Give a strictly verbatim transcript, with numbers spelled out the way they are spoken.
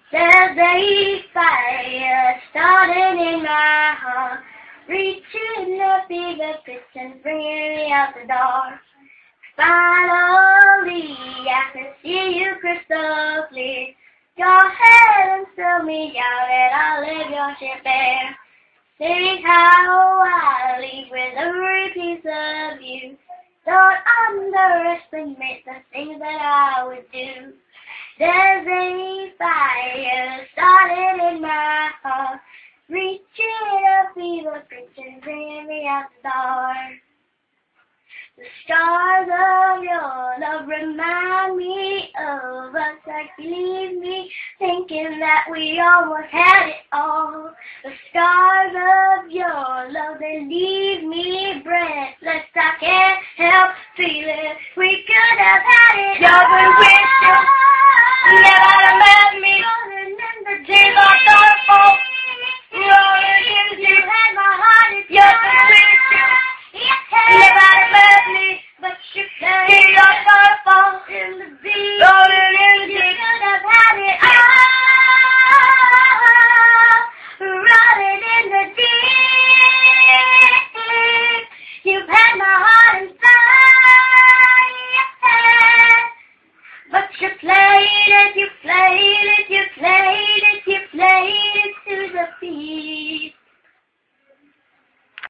There's a fire starting in my heart, reaching the fever pitch and bringing me out the door. Finally, I can see you crystal clear. Go ahead and sell me out and I'll leave your ship there. See how I leave with every piece of you. Don't underestimate the things that I would do. There's a fire started in my heart, reaching a fever pitch and bringing me out the door. The stars of your love remind me of us, like you leave me thinking that we almost had it all. The stars of your love, they leave me breathless. I can't help feeling we could have had it all. You're the wisdom, you never left me. Tears are thoughtful, rolling into you had my heart. It's you're the wisdom, you never left me. But you can't see your waterfall in the beat. Rolling in, you could have had it all. Rolling in the deep. You've had my heart inside. But you played it, you played it, you played it, you played it to the beat.